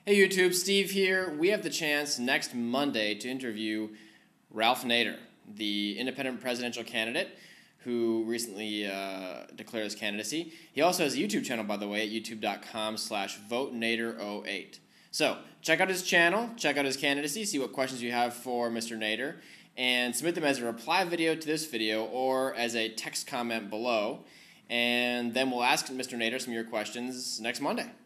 Hey YouTube, Steve here. We have the chance next Monday to interview Ralph Nader, the independent presidential candidate who recently declared his candidacy. He also has a YouTube channel, by the way, at youtube.com/votenader08. So check out his channel, check out his candidacy, see what questions you have for Mr. Nader, and submit them as a reply video to this video or as a text comment below. And then we'll ask Mr. Nader some of your questions next Monday.